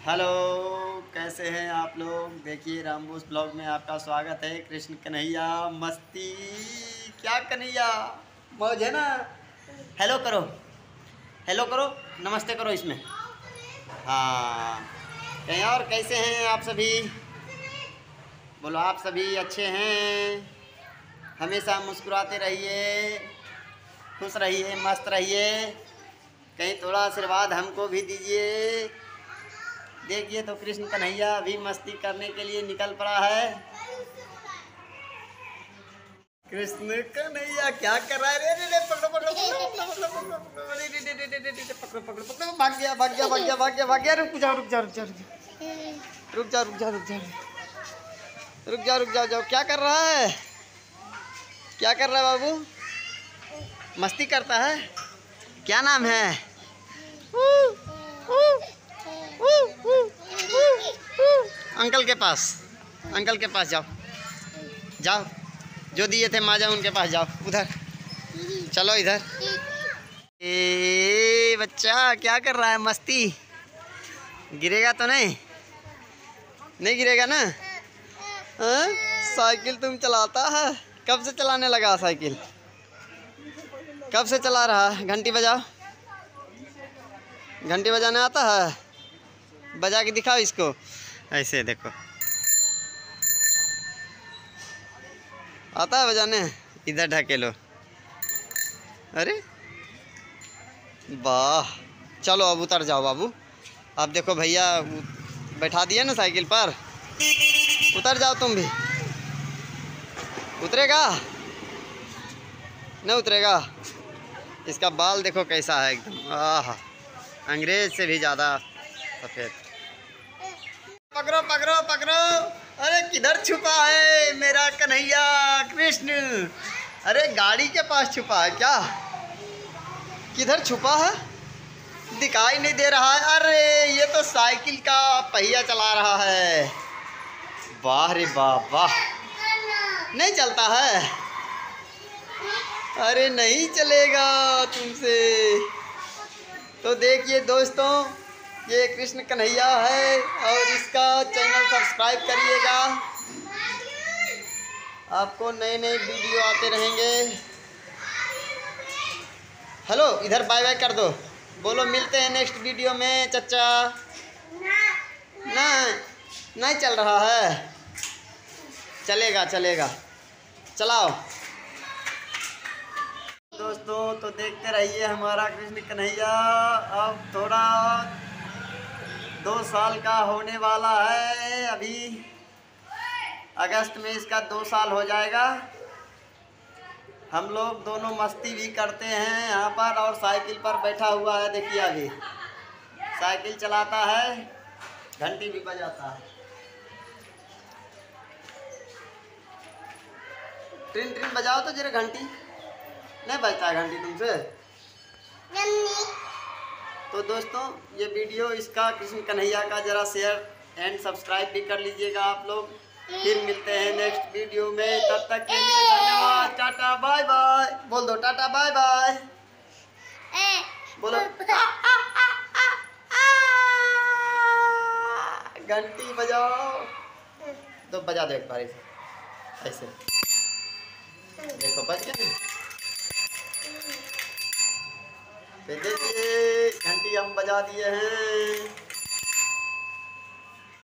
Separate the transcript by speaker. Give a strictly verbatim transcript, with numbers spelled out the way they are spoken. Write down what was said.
Speaker 1: Hello, कैसे हैं आप लोग। देखिए रामबोस ब्लॉग में आपका स्वागत है। कृष्ण कन्हैया मस्ती, क्या कन्हैया मौज है ना। हेलो करो, हेलो करो, नमस्ते करो इसमें। हाँ, कहीं और कैसे हैं आप सभी। बोलो आप सभी अच्छे हैं। हमेशा मुस्कुराते रहिए, खुश रहिए, मस्त रहिए। कहीं थोड़ा आशीर्वाद हमको भी दीजिए। देखिए तो कृष्ण कन्हैया भी मस्ती करने के लिए निकल पड़ा है। कृष्ण कन्हैया क्या कर रहा है। रे रे रे पकड़ो पकड़ो पकड़ो पकड़ो पकड़ो, भाग गया भाग गया भाग गया भाग गया भाग गया। रुक जाओ रुक जाओ रुक जाओ रुक जाओ रुक जाओ रुक जाओ रुक जाओ रुक जाओ जाओ। क्या कर रहा है, क्या कर रहा है बाबू। मस्ती करता है। क्या नाम है। अंकल के पास, अंकल के पास जाओ जाओ, जो दिए थे माजा उनके पास जाओ। उधर चलो इधर। ए बच्चा क्या कर रहा है, मस्ती। गिरेगा तो नहीं, नहीं गिरेगा ना। हाँ? साइकिल तुम चलाता है, कब से चलाने लगा साइकिल, कब से चला रहा है। घंटी बजाओ, घंटी बजाने आता है, बजा के दिखाओ इसको। ऐसे देखो, आता है बजाने। इधर ढकेलो। अरे वाह, चलो अब उतर जाओ बाबू। अब देखो भैया बैठा दिया ना साइकिल पर, उतर जाओ तुम भी। उतरेगा नहीं उतरेगा। इसका बाल देखो कैसा है एकदम, आह, अंग्रेज से भी ज़्यादा सफ़ेद। पकड़ो पकड़ो पकड़ो। अरे किधर छुपा है मेरा कन्हैया कृष्ण। अरे गाड़ी के पास छुपा है क्या, किधर छुपा है, दिखाई नहीं दे रहा है। अरे ये तो साइकिल का पहिया चला रहा है। वाह रे वाह वाह, नहीं चलता है। अरे नहीं चलेगा तुमसे। तो देखिए दोस्तों, ये कृष्ण कन्हैया है और इसका चैनल सब्सक्राइब करिएगा। आपको नए नए वीडियो आते रहेंगे। हेलो इधर बाय बाय कर दो, बोलो मिलते हैं नेक्स्ट वीडियो में। चचा नहीं नहीं चल रहा है, चलेगा चलेगा, चलाओ। दोस्तों तो देखते रहिए हमारा कृष्ण कन्हैया। अब थोड़ा दो साल का होने वाला है, अभी अगस्त में इसका दो साल हो जाएगा। हम लोग दोनों मस्ती भी करते हैं यहाँ पर, और साइकिल पर बैठा हुआ है। देखिए अभी साइकिल चलाता है, घंटी भी बजाता है। ट्रिन ट्रिन बजाओ तो जरा, घंटी नहीं बजता है घंटी तुमसे। तो दोस्तों ये वीडियो इसका कृष्ण कन्हैया का जरा शेयर एंड सब्सक्राइब भी कर लीजिएगा आप लोग। फिर मिलते हैं नेक्स्ट वीडियो में, तब तक के लिए धन्यवाद। टाटा बाय बाय बोल दो, टाटा बाय बाय बोलो। घंटी बजाओ तो बजा दो एक बार ऐसे ऐसे, देखो बज गया। देखिए घंटी हम बजा दिए हैं।